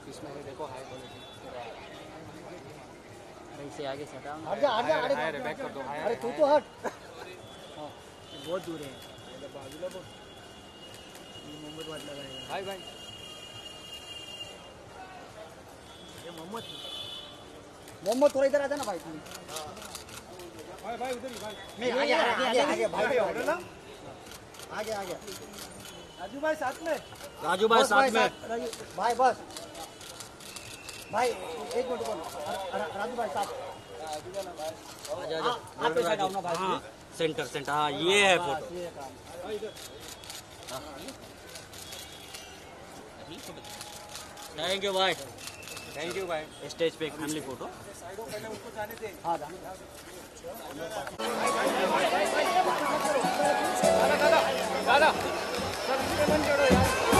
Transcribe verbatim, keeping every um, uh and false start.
इसमें देखो high quality. से आगे से हटाओ। हट जा हट जा अरे बैक कर दो। अरे तू तो हट। बहुत दूर है बाजूला बोल। मोहम्मद वाट लगाएगा भाई भाई ये मोहम्मद मोहम्मद थोड़ा इधर आ जाना भाई तू। भाई भाई उधर ही भाई नहीं आगे आगे आगे आगे भाई आगे ना आगे आगे राजू भाई साथ में राजू भाई साथ में भाई बस भाई एक मिनट बोलो राजू भाई साथ आप पे साइड आओ ना भाई। सेंटर सेंटर हाँ ये है फोटो। थैंक यू भाई थैंक यू भाई। स्टेज पे एक फैमिली फोटो। पहले उसको जाने दे। हाँ जाने दादा दादा दादा सर मन जोड़ो यार।